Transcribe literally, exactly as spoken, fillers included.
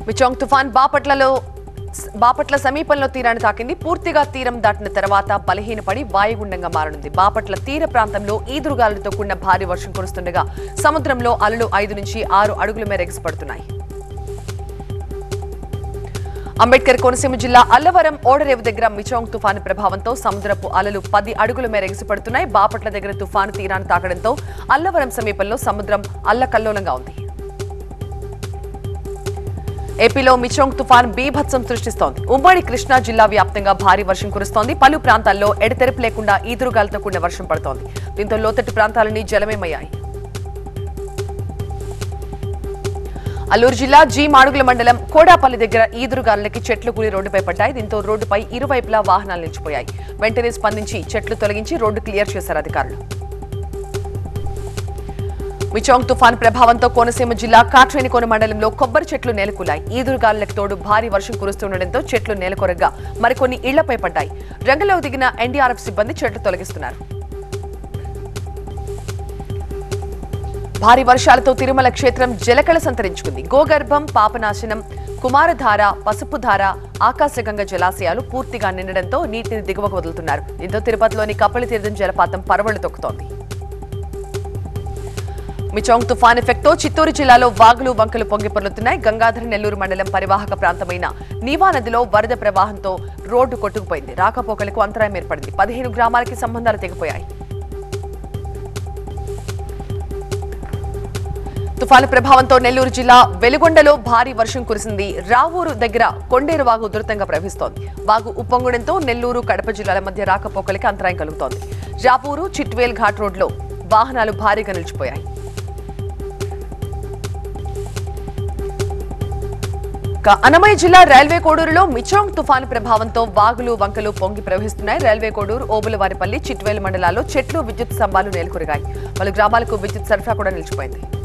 మిచోంగ్ తుఫాన్ బాపట్లలో బాపట్ల సమీపంలో తీరాన్ని తాకింది. పూర్తిగా తీరం దాటిన తర్వాత బలహీనపడి వాయుగుండంగా మారనుంది. బాపట్ల తీర ప్రాంతంలో ఈదురుగాలులతో కూడిన భారీ వర్షం కురుస్తుండగా సముద్రంలో అలలు ఐదు నుంచి ఆరు అడుగుల మేర ఎగసిపడుతున్నాయి. అంబేద్కర్ కోనసీమ జిల్లా అల్లవరం ఓడరేవు దగ్గర మిచోంగ్ తుఫాను ప్రభావంతో సముద్రపు అలలు పది అడుగుల మేర ఎగసిపడుతున్నాయి. బాపట్ల దగ్గర తుఫాను తీరాన్ని తాకడంతో అల్లవరం సమీపంలో సముద్రం అల్లకల్లోలంగా ఉంది. ఏపీలో మిచోంగ్ తుఫాన్ బీభత్సం సృష్టిస్తోంది. ఉమ్మడి కృష్ణా జిల్లా వ్యాప్తంగా భారీ వర్షం కురుస్తోంది. పలు ప్రాంతాల్లో ఎడతెరిపి లేకుండా ఈదురుగాలతో కూడిన వర్షం పడుతోంది. దీంతో లోతట్టు ప్రాంతాలన్నీ జలమయమయ్యాయి. అల్లూరు జిల్లా జీ మాడుగుల మండలం కోడాపల్లి దగ్గర ఈదురుగాలులకి చెట్లు కూలి రోడ్డుపై పడ్డాయి. దీంతో రోడ్డుపై ఇరువైపులా వాహనాలు నిలిచిపోయాయి. వెంటనే స్పందించి చెట్లు తొలగించి రోడ్డు క్లియర్ చేశారు అధికారులు. మిచోంగ్ తుఫాన్ ప్రభావంతో కోనసీమ జిల్లా కాట్రేనికోన మండలంలో కొబ్బరి చెట్లు నేలకూలాయి. ఈదురుగాలులకు తోడు భారీ వర్షం కురుస్తుండటంతో చెట్లు నేలకొరగా మరికొన్ని ఇళ్లపై పడ్డాయి. రంగంలోకి దిగిన ఎన్డీఆర్ఎఫ్ సిబ్బంది చెట్లు తొలగిస్తున్నారు. భారీ వర్షాలతో తిరుమల క్షేత్రం జలకళ సంతరించుకుంది. గోగర్భం, పాపనాశనం, కుమారధార, పసుపుధార, ఆకాశగంగ జలాశయాలు పూర్తిగా నిండడంతో నీటిని దిగువకు వదులుతున్నారు. దీంతో తిరుపతిలోని కప్పలితీర్థం జలపాతం పరవళ్లు తొక్కుతోంది. మిచోంగ్ తుఫాన్ ఎఫెక్ట్తో చిత్తూరు జిల్లాలో వాగులు వంకలు పొంగి పొర్లుతున్నాయి. గంగాధర నెల్లూరు మండలం పరివాహక ప్రాంతమైన నీవా నదిలో వరద ప్రవాహంతో రోడ్డు కొట్టుకుపోయింది. రాకపోకలకు అంతరాయం ఏర్పడింది. పదిహేను గ్రామాలకి సంబంధాలు తెగిపోయాయి. తుఫాను ప్రభావంతో నెల్లూరు జిల్లా వెలుగొండలో భారీ వర్షం కురిసింది. రావూరు దగ్గర కొండేరు వాగు ఉధృతంగా ప్రవహిస్తోంది. వాగు ఉప్పొంగడంతో నెల్లూరు, కడప జిల్లాల మధ్య రాకపోకలకి అంతరాయం కలుగుతోంది. రావూరు, చిట్వేల్ ఘాట్ రోడ్లో వాహనాలు భారీగా నిలిచిపోయాయి. అన్నమయ్య జిల్లా రైల్వే కోడూరులో మిచోంగ్ తుఫాను ప్రభావంతో వాగులు వంకలు పొంగి ప్రవహిస్తున్నాయి. రైల్వే కోడూరు, ఓబులవారిపల్లి, చిట్వేలు మండలాల్లో చెట్లు, విద్యుత్ స్తంభాలు నేలకొరిగాయి. పలు గ్రామాలకు విద్యుత్ సరఫరా కూడా నిలిచిపోయింది.